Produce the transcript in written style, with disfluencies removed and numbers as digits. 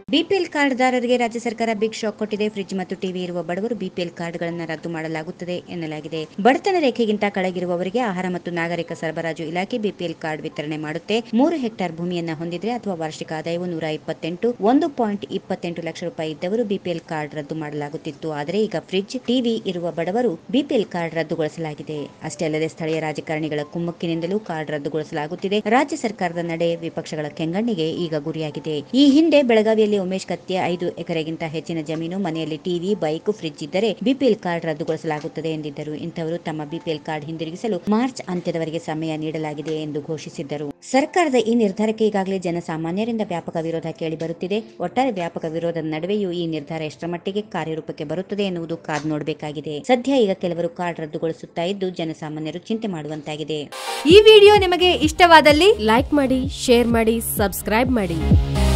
BPL ಕಾರ್ಡ್ದಾರರಿಗೆ ರಾಜ್ಯ ಸರ್ಕಾರ ಬಿಗ್ ಶಾಕ್ ಕೊಟ್ಟಿದೆ. ಫ್ರಿಡ್ಜ್ ಮತ್ತು ಟಿವಿ ಇರುವ ಬಡವರು ಬಿಪಿಎಲ್ ಕಾರ್ಡ್ಗಳನ್ನು ರದ್ದು ಮಾಡಲಾಗುತ್ತದೆ ಎನ್ನಲಾಗಿದೆ. ಬಡತನ ರೇಖೆಗಿಂತ ಕೆಳಗಿರುವವರಿಗೆ ಆಹಾರ ಮತ್ತು ನಾಗರಿಕ ಸರಬರಾಜು ಇಲಾಖೆ ಬಿಪಿಎಲ್ ಕಾರ್ಡ್ ವಿತರಣೆ ಮಾಡುತ್ತೆ. 3 ಹೆಕ್ಟೇರ್ ಭೂಮಿಯನ್ನ ಹೊಂದಿದ್ರೆ ಅಥವಾ ವಾರ್ಷಿಕ ಆದಾಯವು 128 ಲಕ್ಷ ರೂಪಾಯಿ ಇದ್ದವರು ಬಿಪಿಎಲ್ ಕಾರ್ಡ್ ರದ್ದು ಮಾಡಲಾಗುತ್ತಿತ್ತು. ಆದರೆ ಈಗ ಫ್ರಿಡ್ಜ್, ಟಿವಿ ಇರುವ ಬಡವರು ಬಿಪಿಎಲ್ ಕಾರ್ಡ್ ರದ್ದುಗೊಳಿಸಲಾಗಿದೆ. ಅಷ್ಟೇ ಅಲ್ಲದೆ ಸ್ಥಳೀಯ ರಾಜಕಾರಣಿಗಳ ಕುಮ್ಮಕ್ಕಿನಿಂದಲೂ ಕಾರ್ಡ್ ರದ್ದುಗೊಳಿಸಲಾಗುತ್ತಿದೆ. ರಾಜ್ಯ ಸರ್ಕಾರದ ನಡೆ ವಿಪಕ್ಷಗಳ ಕೆಂಗಣ್ಣಿಗೆ ಈಗ ಗುರಿಯಾಗಿದೆ. ಈ ಹಿಂದೆ ಬೆಳಗಾವಿಯಲ್ಲಿ ಉಮೇಶ್ ಕತ್ತಿ 5 ಎಕರೆಗಿಂತ ಹೆಚ್ಚಿನ ಜಮೀನು, ಮನೆಯಲ್ಲಿ ಟಿವಿ, ಬೈಕ್, ಫ್ರಿಡ್ಜ್ ಇದ್ದರೆ ಬಿಪಿಎಲ್ ಕಾರ್ಡ್ ರದ್ದುಗೊಳಿಸಲಾಗುತ್ತದೆ ಎಂದಿದ್ದರು. ಇಂಥವರು ತಮ್ಮ ಬಿಪಿಎಲ್ ಕಾರ್ಡ್ ಹಿಂದಿರುಗಿಸಲು ಮಾರ್ಚ್ ಅಂತ್ಯದವರೆಗೆ ಸಮಯ ನೀಡಲಾಗಿದೆ ಎಂದು ಘೋಷಿಸಿದ್ದರು. ಸರ್ಕಾರದ ಈ ನಿರ್ಧಾರಕ್ಕೆ ಈಗಾಗಲೇ ಜನಸಾಮಾನ್ಯರಿಂದ ವ್ಯಾಪಕ ವಿರೋಧ ಕೇಳಿಬರುತ್ತಿದೆ. ಒಟ್ಟಾರೆ ವ್ಯಾಪಕ ವಿರೋಧದ ನಡುವೆಯೂ ಈ ನಿರ್ಧಾರ ಎಷ್ಟರ ಮಟ್ಟಿಗೆ ಕಾರ್ಯರೂಪಕ್ಕೆ ಬರುತ್ತದೆ ಎನ್ನುವುದು ಕಾದು ನೋಡಬೇಕಾಗಿದೆ. ಸದ್ಯ ಈಗ ಕೆಲವರು ಕಾರ್ಡ್ ರದ್ದುಗೊಳಿಸುತ್ತಾ ಇದ್ದು ಜನಸಾಮಾನ್ಯರು ಚಿಂತೆ ಮಾಡುವಂತಾಗಿದೆ. ಈ ವಿಡಿಯೋ ನಿಮಗೆ ಇಷ್ಟವಾದಲ್ಲಿ ಲೈಕ್ ಮಾಡಿ, ಶೇರ್ ಮಾಡಿ, ಸಬ್ಸ್ಕ್ರೈಬ್ ಮಾಡಿ.